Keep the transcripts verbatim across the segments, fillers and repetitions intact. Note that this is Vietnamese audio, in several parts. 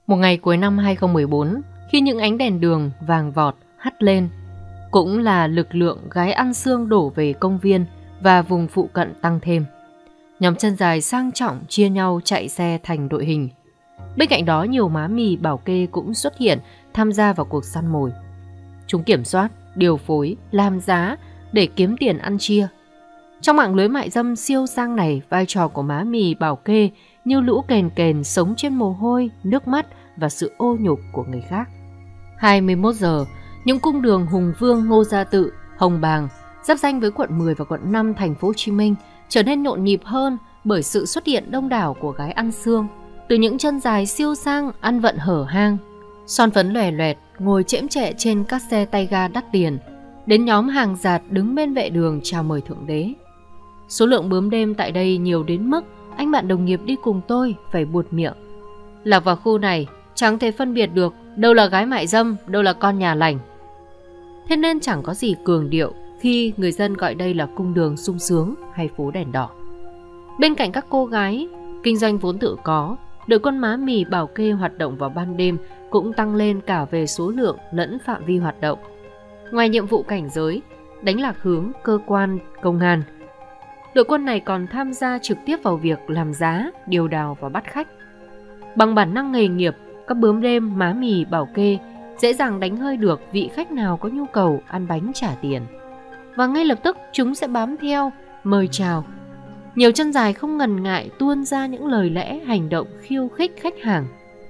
Một ngày cuối năm hai không một bốn, khi những ánh đèn đường vàng vọt hắt lên, cũng là lực lượng gái ăn xương đổ về công viên và vùng phụ cận tăng thêm. Nhóm chân dài sang trọng chia nhau chạy xe thành đội hình. Bên cạnh đó nhiều má mì bảo kê cũng xuất hiện tham gia vào cuộc săn mồi. Chúng kiểm soát, điều phối, làm giá để kiếm tiền ăn chia. Trong mạng lưới mại dâm siêu sang này, vai trò của má mì bảo kê như lũ kền kền sống trên mồ hôi, nước mắt và sự ô nhục của người khác. hai mươi mốt giờ, những cung đường Hùng Vương, Ngô Gia Tự, Hồng Bàng, giáp ranh với quận mười và quận năm thành phố Hồ Chí Minh trở nên nhộn nhịp hơn bởi sự xuất hiện đông đảo của gái ăn xương. Từ những chân dài siêu sang ăn vận hở hang, son phấn lòe loẹt ngồi chễm chệ trên các xe tay ga đắt tiền, đến nhóm hàng giạt đứng bên vệ đường chào mời thượng đế. Số lượng bướm đêm tại đây nhiều đến mức anh bạn đồng nghiệp đi cùng tôi phải buột miệng. Lạc vào khu này chẳng thể phân biệt được đâu là gái mại dâm, đâu là con nhà lành. Thế nên chẳng có gì cường điệu khi người dân gọi đây là cung đường sung sướng hay phố đèn đỏ. Bên cạnh các cô gái kinh doanh vốn tự có, đội quân má mì bảo kê hoạt động vào ban đêm cũng tăng lên cả về số lượng lẫn phạm vi hoạt động. Ngoài nhiệm vụ cảnh giới, đánh lạc hướng cơ quan công an, đội quân này còn tham gia trực tiếp vào việc làm giá, điều đào và bắt khách. Bằng bản năng nghề nghiệp, các bướm đêm má mì bảo kê dễ dàng đánh hơi được vị khách nào có nhu cầu ăn bánh trả tiền. Và ngay lập tức chúng sẽ bám theo, mời chào. Nhiều chân dài không ngần ngại tuôn ra những lời lẽ hành động khiêu khích khách hàng.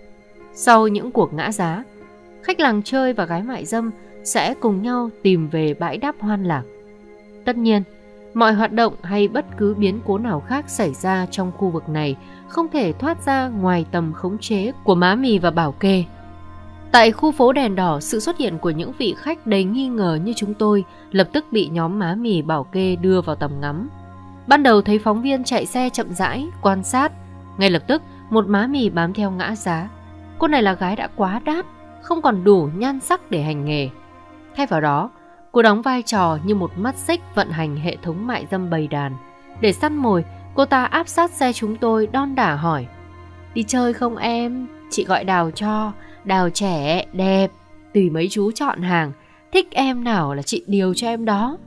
Sau những cuộc ngã giá, khách làng chơi và gái mại dâm sẽ cùng nhau tìm về bãi đáp hoan lạc. Tất nhiên, mọi hoạt động hay bất cứ biến cố nào khác xảy ra trong khu vực này không thể thoát ra ngoài tầm khống chế của má mì và bảo kê. Tại khu phố đèn đỏ, sự xuất hiện của những vị khách đầy nghi ngờ như chúng tôi lập tức bị nhóm má mì bảo kê đưa vào tầm ngắm. Ban đầu thấy phóng viên chạy xe chậm rãi, quan sát. Ngay lập tức, một má mì bám theo ngã giá. Cô này là gái đã quá đát, không còn đủ nhan sắc để hành nghề. Thay vào đó, cô đóng vai trò như một mắt xích vận hành hệ thống mại dâm bầy đàn. Để săn mồi, cô ta áp sát xe chúng tôi đon đả hỏi: "Đi chơi không em? Chị gọi Đào cho. Đào trẻ, đẹp, tùy mấy chú chọn hàng. Thích em nào là chị điều cho em đó."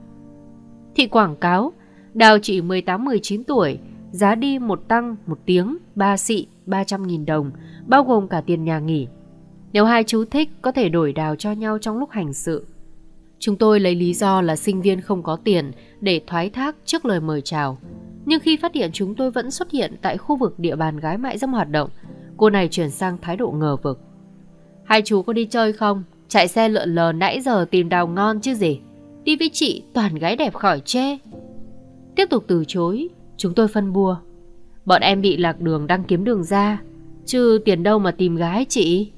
Thị quảng cáo: Đào chỉ mười tám mười chín tuổi, giá đi một tăng một tiếng, ba xị, ba trăm nghìn đồng, bao gồm cả tiền nhà nghỉ. Nếu hai chú thích có thể đổi Đào cho nhau trong lúc hành sự. Chúng tôi lấy lý do là sinh viên không có tiền để thoái thác trước lời mời chào. Nhưng khi phát hiện chúng tôi vẫn xuất hiện tại khu vực địa bàn gái mại dâm hoạt động, cô này chuyển sang thái độ ngờ vực. "Hai chú có đi chơi không? Chạy xe lượn lờ nãy giờ tìm Đào ngon chứ gì. Đi với chị toàn gái đẹp khỏi chê." Tiếp tục từ chối, chúng tôi phân bua: "Bọn em bị lạc đường đang kiếm đường ra, chứ tiền đâu mà tìm gái chị."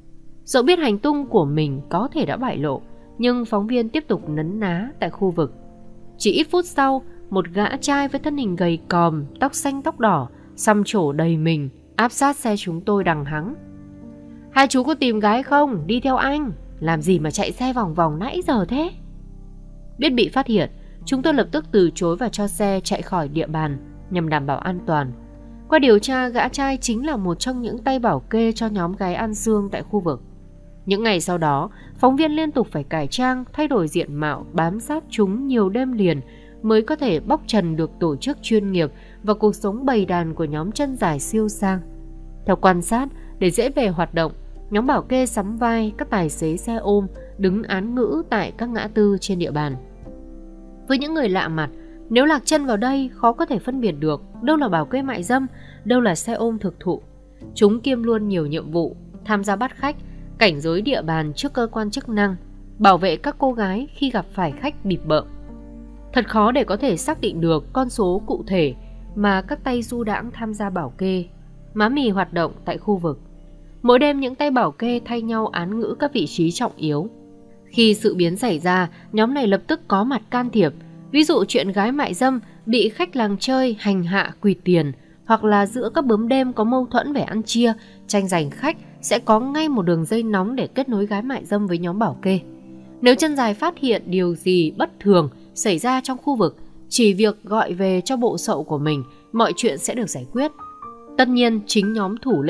Dẫu biết hành tung của mình có thể đã bại lộ, nhưng phóng viên tiếp tục nấn ná tại khu vực. Chỉ ít phút sau, một gã trai với thân hình gầy còm, tóc xanh tóc đỏ, xăm trổ đầy mình, áp sát xe chúng tôi đằng hắng: "Hai chú có tìm gái không? Đi theo anh. Làm gì mà chạy xe vòng vòng nãy giờ thế?" Biết bị phát hiện, chúng tôi lập tức từ chối và cho xe chạy khỏi địa bàn nhằm đảm bảo an toàn. Qua điều tra, gã trai chính là một trong những tay bảo kê cho nhóm gái ăn xương tại khu vực. Những ngày sau đó, phóng viên liên tục phải cải trang, thay đổi diện mạo, bám sát chúng nhiều đêm liền mới có thể bóc trần được tổ chức chuyên nghiệp và cuộc sống bầy đàn của nhóm chân dài siêu sang. Theo quan sát, để dễ về hoạt động, nhóm bảo kê sắm vai các tài xế xe ôm đứng án ngữ tại các ngã tư trên địa bàn. Với những người lạ mặt, nếu lạc chân vào đây khó có thể phân biệt được đâu là bảo kê mại dâm, đâu là xe ôm thực thụ. Chúng kiêm luôn nhiều nhiệm vụ: tham gia bắt khách, cảnh giới địa bàn trước cơ quan chức năng, bảo vệ các cô gái khi gặp phải khách bịp bợm. Thật khó để có thể xác định được con số cụ thể mà các tay du đãng tham gia bảo kê, má mì hoạt động tại khu vực. Mỗi đêm những tay bảo kê thay nhau án ngữ các vị trí trọng yếu. Khi sự biến xảy ra, nhóm này lập tức có mặt can thiệp. Ví dụ chuyện gái mại dâm bị khách làng chơi hành hạ quỵt tiền, hoặc là giữa các bướm đêm có mâu thuẫn về ăn chia, tranh giành khách, sẽ có ngay một đường dây nóng để kết nối gái mại dâm với nhóm bảo kê. Nếu chân dài phát hiện điều gì bất thường xảy ra trong khu vực, chỉ việc gọi về cho bộ sậu của mình, mọi chuyện sẽ được giải quyết. Tất nhiên, chính nhóm thủ lĩnh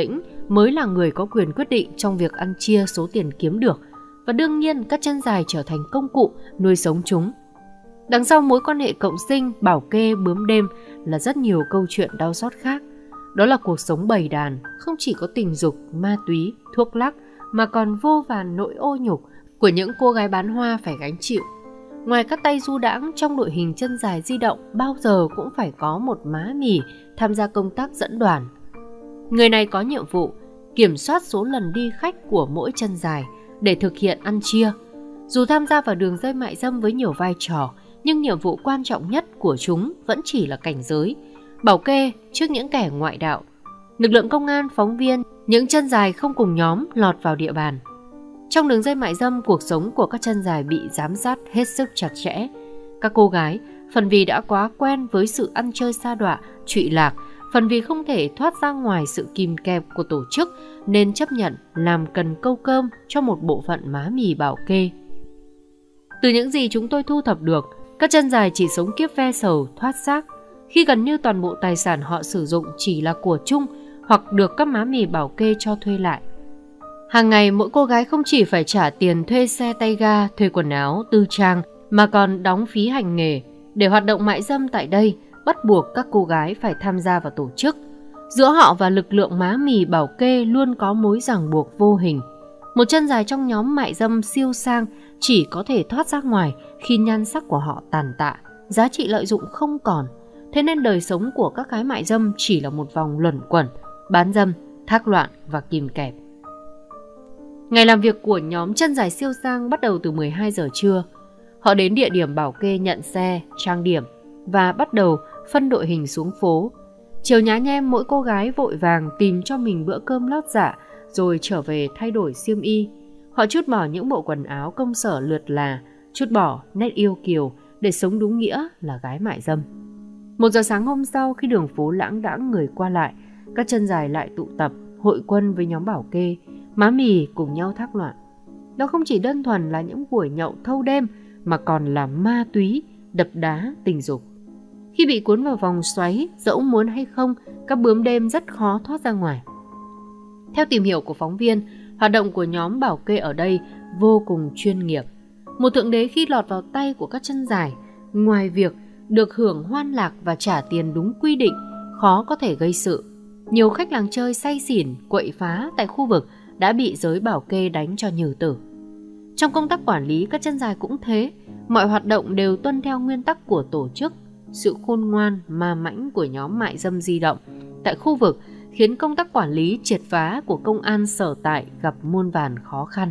mới là người có quyền quyết định trong việc ăn chia số tiền kiếm được, và đương nhiên các chân dài trở thành công cụ nuôi sống chúng. Đằng sau mối quan hệ cộng sinh, bảo kê, bướm đêm là rất nhiều câu chuyện đau xót khác. Đó là cuộc sống bầy đàn, không chỉ có tình dục, ma túy, thuốc lắc, mà còn vô vàn nỗi ô nhục của những cô gái bán hoa phải gánh chịu. Ngoài các tay du đãng, trong đội hình chân dài di động bao giờ cũng phải có một má mì tham gia công tác dẫn đoàn. Người này có nhiệm vụ kiểm soát số lần đi khách của mỗi chân dài để thực hiện ăn chia. Dù tham gia vào đường dây mại dâm với nhiều vai trò, nhưng nhiệm vụ quan trọng nhất của chúng vẫn chỉ là cảnh giới, bảo kê trước những kẻ ngoại đạo. Lực lượng công an, phóng viên, những chân dài không cùng nhóm lọt vào địa bàn. Trong đường dây mại dâm, cuộc sống của các chân dài bị giám sát hết sức chặt chẽ. Các cô gái, phần vì đã quá quen với sự ăn chơi sa đọa, trụy lạc, phần vì không thể thoát ra ngoài sự kìm kẹp của tổ chức nên chấp nhận làm cần câu cơm cho một bộ phận má mì bảo kê. Từ những gì chúng tôi thu thập được, các chân dài chỉ sống kiếp ve sầu, thoát xác, khi gần như toàn bộ tài sản họ sử dụng chỉ là của chung hoặc được các má mì bảo kê cho thuê lại. Hàng ngày mỗi cô gái không chỉ phải trả tiền thuê xe tay ga, thuê quần áo, tư trang, mà còn đóng phí hành nghề. Để hoạt động mại dâm tại đây, bắt buộc các cô gái phải tham gia vào tổ chức. Giữa họ và lực lượng má mì bảo kê luôn có mối ràng buộc vô hình. Một chân dài trong nhóm mại dâm siêu sang chỉ có thể thoát ra ngoài khi nhan sắc của họ tàn tạ, giá trị lợi dụng không còn. Thế nên đời sống của các gái mại dâm chỉ là một vòng luẩn quẩn, bán dâm, thác loạn và kìm kẹp. Ngày làm việc của nhóm chân dài siêu sang bắt đầu từ mười hai giờ trưa. Họ đến địa điểm bảo kê nhận xe, trang điểm và bắt đầu phân đội hình xuống phố. Chiều nhá nhem, mỗi cô gái vội vàng tìm cho mình bữa cơm lót dạ rồi trở về thay đổi xiêm y. Họ trút bỏ những bộ quần áo công sở lượt là, trút bỏ nét yêu kiều để sống đúng nghĩa là gái mại dâm. Một giờ sáng hôm sau, khi đường phố lãng đãng người qua lại, các chân dài lại tụ tập, hội quân với nhóm bảo kê, má mì cùng nhau thác loạn. Đó không chỉ đơn thuần là những buổi nhậu thâu đêm, mà còn là ma túy, đập đá, tình dục. Khi bị cuốn vào vòng xoáy, dẫu muốn hay không, các bướm đêm rất khó thoát ra ngoài. Theo tìm hiểu của phóng viên, hoạt động của nhóm bảo kê ở đây vô cùng chuyên nghiệp. Một thượng đế khi lọt vào tay của các chân dài, ngoài việc được hưởng hoan lạc và trả tiền đúng quy định, khó có thể gây sự. Nhiều khách làng chơi say xỉn, quậy phá tại khu vực đã bị giới bảo kê đánh cho nhừ tử. Trong công tác quản lý, các chân dài cũng thế, mọi hoạt động đều tuân theo nguyên tắc của tổ chức. Sự khôn ngoan, ma mãnh của nhóm mại dâm di động tại khu vực khiến công tác quản lý triệt phá của công an sở tại gặp muôn vàn khó khăn.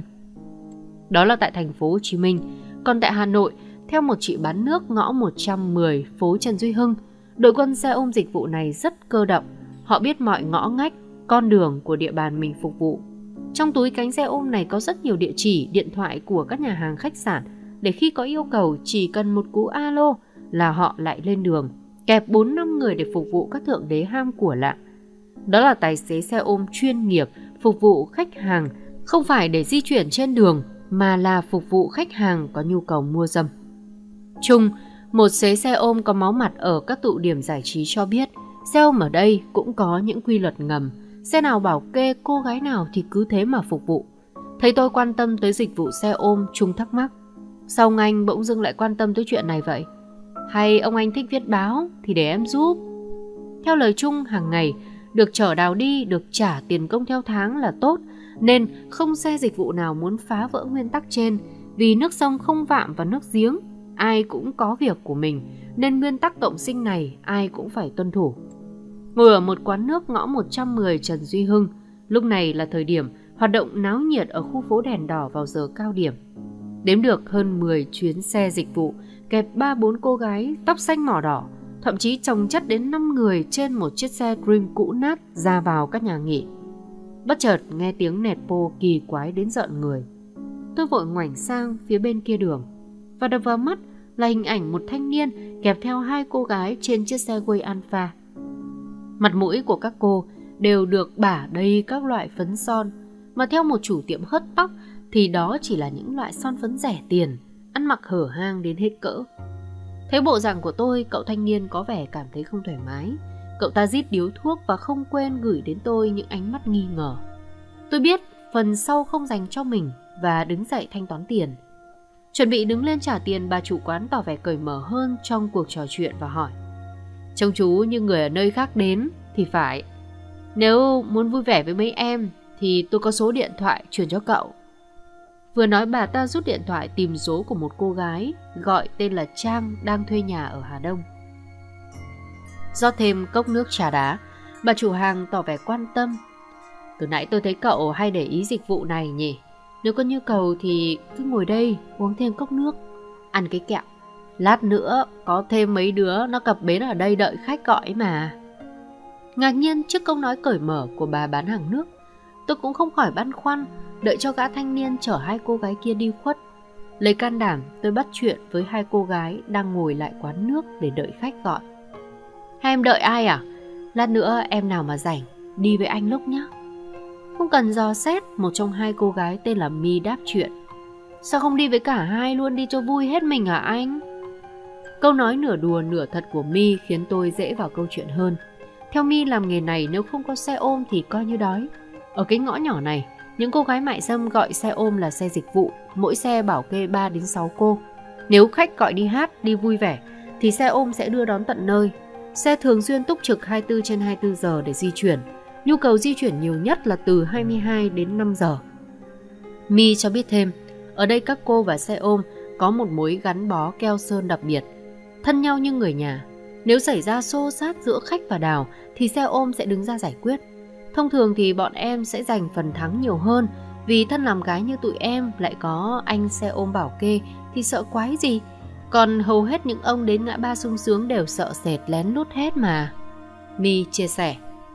Đó là tại thành phố Hồ Chí Minh. Còn tại Hà Nội, theo một chị bán nước ngõ một trăm mười phố Trần Duy Hưng, đội quân xe ôm dịch vụ này rất cơ động. Họ biết mọi ngõ ngách, con đường của địa bàn mình phục vụ. Trong túi cánh xe ôm này có rất nhiều địa chỉ, điện thoại của các nhà hàng khách sạn, để khi có yêu cầu chỉ cần một cú alo là họ lại lên đường, kẹp bốn năm người để phục vụ các thượng đế ham của lạ. Đó là tài xế xe ôm chuyên nghiệp, phục vụ khách hàng, không phải để di chuyển trên đường, mà là phục vụ khách hàng có nhu cầu mua dâm. Trung, một xế xe ôm có máu mặt ở các tụ điểm giải trí cho biết, xe ôm ở đây cũng có những quy luật ngầm. Xe nào bảo kê cô gái nào thì cứ thế mà phục vụ. Thấy tôi quan tâm tới dịch vụ xe ôm, Trung thắc mắc, sao ông anh bỗng dưng lại quan tâm tới chuyện này vậy? Hay ông anh thích viết báo thì để em giúp. Theo lời Trung, hàng ngày được chở đào đi, được trả tiền công theo tháng là tốt, nên không xe dịch vụ nào muốn phá vỡ nguyên tắc trên. Vì nước sông không vạm vào nước giếng, ai cũng có việc của mình, nên nguyên tắc cộng sinh này ai cũng phải tuân thủ. Ngồi ở một quán nước ngõ một trăm mười Trần Duy Hưng, lúc này là thời điểm hoạt động náo nhiệt ở khu phố đèn đỏ vào giờ cao điểm. Đếm được hơn mười chuyến xe dịch vụ, kẹp ba bốn cô gái tóc xanh mỏ đỏ, thậm chí chồng chất đến năm người trên một chiếc xe Dream cũ nát ra vào các nhà nghỉ. Bất chợt nghe tiếng nẹt bô kỳ quái đến rợn người. Tôi vội ngoảnh sang phía bên kia đường, và đập vào mắt là hình ảnh một thanh niên kẹp theo hai cô gái trên chiếc xe Way Alpha. Mặt mũi của các cô đều được bả đầy các loại phấn son, mà theo một chủ tiệm hớt tóc thì đó chỉ là những loại son phấn rẻ tiền, ăn mặc hở hang đến hết cỡ. Thấy bộ dạng của tôi, cậu thanh niên có vẻ cảm thấy không thoải mái, Cậu ta rít điếu thuốc và không quên gửi đến tôi những ánh mắt nghi ngờ. Tôi biết phần sau không dành cho mình và đứng dậy thanh toán tiền. Chuẩn bị đứng lên trả tiền, bà chủ quán tỏ vẻ cởi mở hơn trong cuộc trò chuyện và hỏi: "Trông chú như người ở nơi khác đến thì phải. Nếu muốn vui vẻ với mấy em thì tôi có số điện thoại chuyển cho cậu." Vừa nói bà ta rút điện thoại tìm số của một cô gái gọi tên là Trang đang thuê nhà ở Hà Đông. Rót thêm cốc nước trà đá, bà chủ hàng tỏ vẻ quan tâm: "Từ nãy tôi thấy cậu hay để ý dịch vụ này nhỉ? Nếu có nhu cầu thì cứ ngồi đây uống thêm cốc nước, ăn cái kẹo. Lát nữa có thêm mấy đứa nó cập bến ở đây đợi khách gọi mà." Ngạc nhiên trước câu nói cởi mở của bà bán hàng nước, tôi cũng không khỏi băn khoăn, đợi cho gã thanh niên chở hai cô gái kia đi khuất. Lấy can đảm, tôi bắt chuyện với hai cô gái đang ngồi lại quán nước để đợi khách gọi. "Hai em đợi ai à? Lát nữa em nào mà rảnh, đi với anh lúc nhé." Không cần dò xét, một trong hai cô gái tên là My đáp chuyện: "Sao không đi với cả hai luôn đi cho vui hết mình hả anh?" Câu nói nửa đùa nửa thật của My khiến tôi dễ vào câu chuyện hơn. Theo My, làm nghề này nếu không có xe ôm thì coi như đói. Ở cái ngõ nhỏ này, những cô gái mại dâm gọi xe ôm là xe dịch vụ, mỗi xe bảo kê ba đến sáu cô. Nếu khách gọi đi hát, đi vui vẻ thì xe ôm sẽ đưa đón tận nơi. Xe thường xuyên túc trực hai mươi bốn trên hai mươi bốn giờ để di chuyển. Nhu cầu di chuyển nhiều nhất là từ hai mươi hai đến năm giờ. My cho biết thêm, ở đây các cô và xe ôm có một mối gắn bó keo sơn đặc biệt, thân nhau như người nhà. Nếu xảy ra xô xát giữa khách và Đào thì xe ôm sẽ đứng ra giải quyết. Thông thường thì bọn em sẽ giành phần thắng nhiều hơn, vì thân làm gái như tụi em lại có anh xe ôm bảo kê thì sợ quái gì. Còn hầu hết những ông đến ngã ba sung sướng đều sợ sệt lén lút hết mà." My chia sẻ.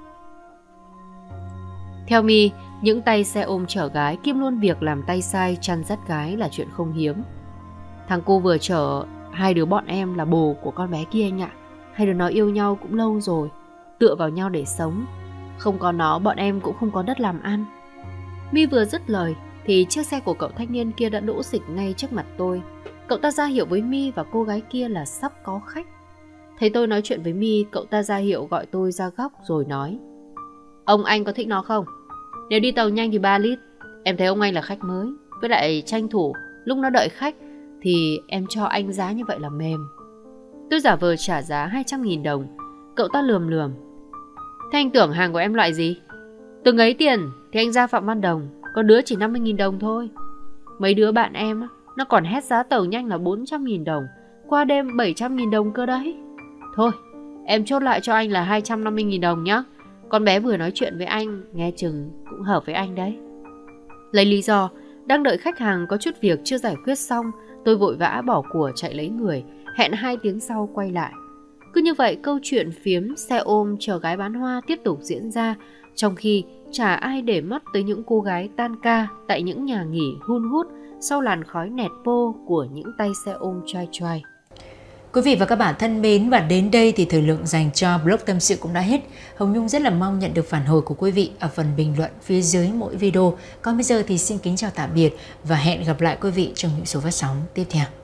Theo My, những tay xe ôm chở gái kiêm luôn việc làm tay sai chăn dắt gái là chuyện không hiếm. "Thằng cô vừa chở hai đứa bọn em là bồ của con bé kia anh ạ. Hai đứa nó yêu nhau cũng lâu rồi, tựa vào nhau để sống. Không có nó bọn em cũng không có đất làm ăn." My vừa dứt lời thì chiếc xe của cậu thanh niên kia đã đỗ xịch ngay trước mặt tôi. Cậu ta ra hiệu với My và cô gái kia là sắp có khách. Thấy tôi nói chuyện với My, cậu ta ra hiệu gọi tôi ra góc rồi nói: "Ông anh có thích nó không? Nếu đi tàu nhanh thì ba lít. Em thấy ông anh là khách mới, với lại tranh thủ lúc nó đợi khách thì em cho anh giá như vậy là mềm." Tôi giả vờ trả giá hai trăm nghìn đồng. Cậu ta lườm lườm: "Thế anh tưởng hàng của em loại gì? Từng ấy tiền thì anh ra Phạm Văn Đồng, có đứa chỉ năm mươi nghìn đồng thôi. Mấy đứa bạn em nó còn hét giá tàu nhanh là bốn trăm nghìn đồng, qua đêm bảy trăm nghìn đồng cơ đấy. Thôi, em chốt lại cho anh là hai trăm năm mươi nghìn đồng nhá. Con bé vừa nói chuyện với anh, nghe chừng cũng hợp với anh đấy." Lấy lý do đang đợi khách hàng có chút việc chưa giải quyết xong, tôi vội vã bỏ của chạy lấy người, hẹn hai tiếng sau quay lại. Cứ như vậy câu chuyện phiếm xe ôm chờ gái bán hoa tiếp tục diễn ra, trong khi chả ai để mắt tới những cô gái tan ca tại những nhà nghỉ hun hút sau làn khói nẹt bô của những tay xe ôm choai choai. Quý vị và các bạn thân mến, và đến đây thì thời lượng dành cho blog tâm sự cũng đã hết. Hồng Nhung rất là mong nhận được phản hồi của quý vị ở phần bình luận phía dưới mỗi video. Còn bây giờ thì xin kính chào tạm biệt và hẹn gặp lại quý vị trong những số phát sóng tiếp theo.